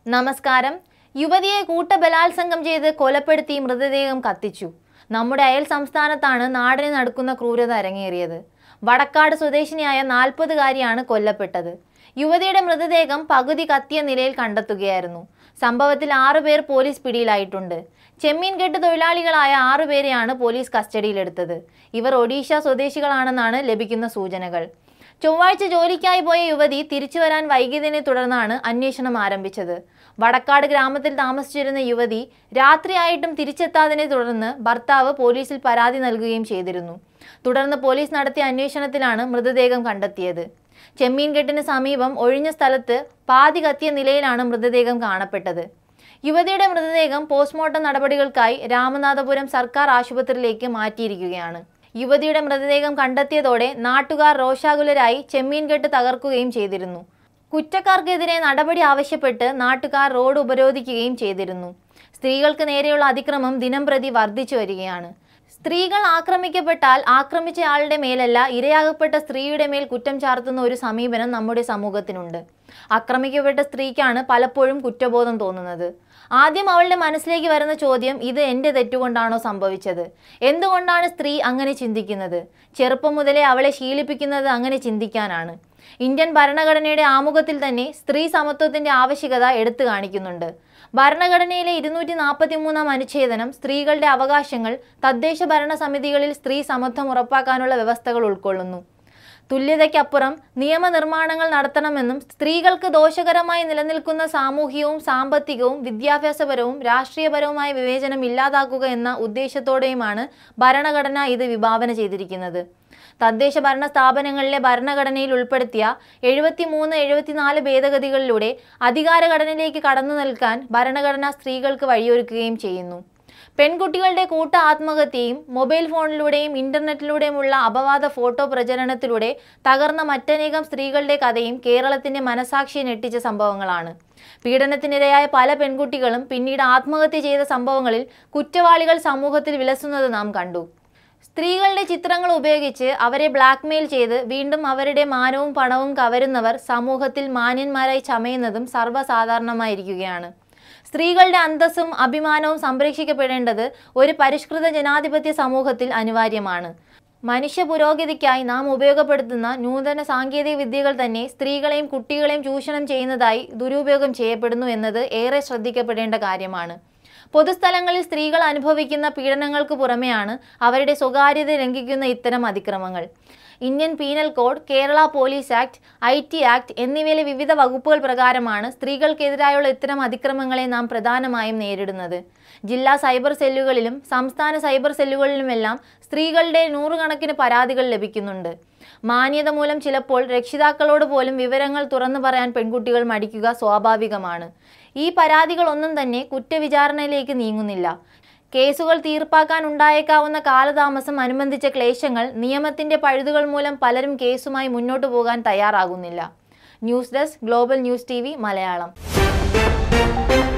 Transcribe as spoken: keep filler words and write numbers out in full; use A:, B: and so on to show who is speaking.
A: നമസ്കാരം. യുവതിയെ കൂട്ടബലാത്സംഗം ചെയ്ത് കൊലപ്പെടുത്തി മൃതദേഹം കത്തിച്ചു. നമ്മുടെ അയൽ സംസ്ഥാനത്താണ് നാടിന് നടക്കുന്ന ക്രൂരത അരങ്ങേറിയത്. വടക്കാട് സ്വദേശിനിയായ നാൽപ്പതുകാരിയാണ് കൊല്ലപ്പെട്ടത്. യുവതിയുടെ മൃതദേഹം പകുതി കത്തിയ നിലയിൽ കണ്ടെത്തുകയായിരുന്നു. സംഭവത്തിൽ ആറുപേർ പോലീസ് പിടിയിലായിട്ടുണ്ട്. ചെമ്മീൻകെട്ട് തൊഴിലാളികളായ ആറുപേരെയാണ് പോലീസ് കസ്റ്റഡിയിലെടുത്തത്. ഇവർ ഒഡീഷ സ്വദേശികളാണെന്നാണ് ലഭിക്കുന്ന സൂചനകൾ. ചൊവ്വാഴ്ച ജോലിക്കായി പോയ യുവതി തിരിച്ചു വരാൻ വൈകിയതിനെ തുടർന്നാണ് അന്വേഷണം ആരംഭിച്ചത്. വടക്കാട് ഗ്രാമത്തിൽ താമസിച്ചിരുന്ന യുവതി രാത്രിയായിട്ടും തിരിച്ചെത്താതിനെ തുടർന്ന് ഭർത്താവ് പോലീസിൽ പരാതി നൽകുകയും ചെയ്തിരുന്നു. തുടർന്ന് പോലീസ് നടത്തിയ അന്വേഷണത്തിലാണ് മൃതദേഹം കണ്ടെത്തിയത്. ചെമ്മീൻകെട്ടിന് സമീപം ഒഴിഞ്ഞ സ്ഥലത്ത് പാതി കത്തിയ നിലയിലാണ് മൃതദേഹം കാണപ്പെട്ടത്. യുവതിയുടെ മൃതദേഹം പോസ്റ്റ്മോർട്ടം നടപടികൾക്കായി രാമനാഥപുരം സർക്കാർ ആശുപത്രിയിലേക്ക് മാറ്റിയിരിക്കുകയാണ്. യുവതിയുടെ മൃതദേഹം കണ്ടെത്തിയതോടെ നാട്ടുകാർ രോഷാകുലരായി ചെമ്മീൻകെട്ട് തകർക്കുകയും ചെയ്തിരുന്നു. കുറ്റക്കാർക്കെതിരെ നടപടി ആവശ്യപ്പെട്ട് നാട്ടുകാർ റോഡ് ഉപരോധിക്കുകയും ചെയ്തിരുന്നു. സ്ത്രീകൾക്ക് നേരെയുള്ള അതിക്രമം ദിനംപ്രതി വർദ്ധിച്ചു വരികയാണ്. സ്ത്രീകൾ ആക്രമിക്കപ്പെട്ടാൽ ആക്രമിച്ചയാളുടെ മേലല്ല, ഇരയാകപ്പെട്ട സ്ത്രീയുടെ മേൽ കുറ്റം ചാർത്തുന്ന ഒരു സമീപനം നമ്മുടെ സമൂഹത്തിനുണ്ട്. ആക്രമിക്കപ്പെട്ട സ്ത്രീക്കാണ് പലപ്പോഴും കുറ്റബോധം തോന്നുന്നത്. ആദ്യം അവളുടെ മനസ്സിലേക്ക് വരുന്ന ചോദ്യം, ഇത് എൻ്റെ തെറ്റുകൊണ്ടാണോ സംഭവിച്ചത്? എന്തുകൊണ്ടാണ് സ്ത്രീ അങ്ങനെ ചിന്തിക്കുന്നത്? ചെറുപ്പം മുതലേ അവളെ ശീലിപ്പിക്കുന്നത് അങ്ങനെ ചിന്തിക്കാനാണ്. ഇന്ത്യൻ ഭരണഘടനയുടെ ആമുഖത്തിൽ തന്നെ സ്ത്രീ സമത്വത്തിന്റെ ആവശ്യകത എടുത്തു കാണിക്കുന്നുണ്ട്. ഭരണഘടനയിലെ ഇരുന്നൂറ്റി നാൽപ്പത്തി മൂന്നാം അനുച്ഛേദനം സ്ത്രീകളുടെ അവകാശങ്ങൾ, തദ്ദേശ ഭരണ സമിതികളിൽ സ്ത്രീ സമത്വം ഉറപ്പാക്കാനുള്ള വ്യവസ്ഥകൾ ഉൾക്കൊള്ളുന്നു. തുല്യതയ്ക്കപ്പുറം നിയമനിർമ്മാണങ്ങൾ നടത്തണമെന്നും സ്ത്രീകൾക്ക് ദോഷകരമായി നിലനിൽക്കുന്ന സാമൂഹികവും സാമ്പത്തികവും വിദ്യാഭ്യാസപരവും രാഷ്ട്രീയപരവുമായ വിവേചനം ഇല്ലാതാക്കുക എന്ന ഉദ്ദേശത്തോടെയുമാണ് ഭരണഘടന ഇത് വിഭാവന ചെയ്തിരിക്കുന്നത്. തദ്ദേശ ഭരണ സ്ഥാപനങ്ങളിലെ ഭരണഘടനയിൽ ഉൾപ്പെടുത്തിയ എഴുപത്തി മൂന്ന് എഴുപത്തിനാല് ഭേദഗതികളിലൂടെ അധികാരഘടനയിലേക്ക് കടന്നു നിൽക്കാൻ ഭരണഘടന സ്ത്രീകൾക്ക് വഴിയൊരുക്കുകയും ചെയ്യുന്നു. പെൺകുട്ടികളുടെ കൂട്ട ആത്മഹത്യയും മൊബൈൽ ഫോണിലൂടെയും ഇന്റർനെറ്റിലൂടെയുമുള്ള അപവാദ ഫോട്ടോ പ്രചരണത്തിലൂടെ തകർന്ന മറ്റനേകം സ്ത്രീകളുടെ കഥയും കേരളത്തിന്റെ മനസാക്ഷിയെ ഞെട്ടിച്ച സംഭവങ്ങളാണ്. പീഡനത്തിനിരയായ പല പെൺകുട്ടികളും പിന്നീട് ആത്മഹത്യ ചെയ്ത സംഭവങ്ങളിൽ കുറ്റവാളികൾ സമൂഹത്തിൽ വിലസുന്നത് നാം കണ്ടു. സ്ത്രീകളുടെ ചിത്രങ്ങൾ ഉപയോഗിച്ച് അവരെ ബ്ലാക്ക്മെയിൽ ചെയ്ത് വീണ്ടും അവരുടെ മാനവും പണവും കവരുന്നവർ സമൂഹത്തിൽ മാന്യന്മാരായി ചമയുന്നതും സർവ്വസാധാരണമായിരിക്കുകയാണ്. സ്ത്രീകളുടെ അന്തസ്സും അഭിമാനവും സംരക്ഷിക്കപ്പെടേണ്ടത് ഒരു പരിഷ്കൃത ജനാധിപത്യ സമൂഹത്തിൽ അനിവാര്യമാണ്. മനുഷ്യ പുരോഗതിക്കായി നാം ഉപയോഗപ്പെടുത്തുന്ന നൂതന സാങ്കേതിക വിദ്യകൾ തന്നെ സ്ത്രീകളെയും കുട്ടികളെയും ചൂഷണം ചെയ്യുന്നതായി ദുരുപയോഗം ചെയ്യപ്പെടുന്നു എന്നത് ഏറെ ശ്രദ്ധിക്കപ്പെടേണ്ട കാര്യമാണ്. പൊതുസ്ഥലങ്ങളിൽ സ്ത്രീകൾ അനുഭവിക്കുന്ന പീഡനങ്ങൾക്ക് പുറമെയാണ് അവരുടെ സ്വകാര്യത ലംഘിക്കുന്ന ഇത്തരം അതിക്രമങ്ങൾ. Indian penal code, Kerala police act, I T act എന്നിവയിലെ വിവിധ വകുപ്പുകൾ പ്രകാരമാണ് സ്ത്രീകൾക്കെതിരായുള്ള ഇത്തരം അതിക്രമങ്ങളെ നാം പ്രധാനമായും നേരിടുന്നത്. ജില്ലാ സൈബർ സെല്ലുകളിലും സംസ്ഥാന സൈബർ സെല്ലുകളിലുമെല്ലാം സ്ത്രീകളുടെ നൂറുകണക്കിന് പരാതികൾ ലഭിക്കുന്നുണ്ട്. മാന്യത മൂലം ചിലപ്പോൾ രക്ഷിതാക്കളോട് പോലും വിവരങ്ങൾ തുറന്നു പറയാൻ പെൺകുട്ടികൾ മടിക്കുക സ്വാഭാവികമാണ്. ഈ പരാതികളൊന്നും തന്നെ കുറ്റവിചാരണയിലേക്ക് നീങ്ങുന്നില്ല. കേസുകൾ തീർപ്പാക്കാൻ ഉണ്ടായേക്കാവുന്ന കാലതാമസം അനുബന്ധിച്ച ക്ലേശങ്ങൾ, നിയമത്തിന്റെ പഴുതുകൾ മൂലം പലരും കേസുമായി മുന്നോട്ടു പോകാൻ തയ്യാറാകുന്നില്ല. News desk, global news T V Malayalam.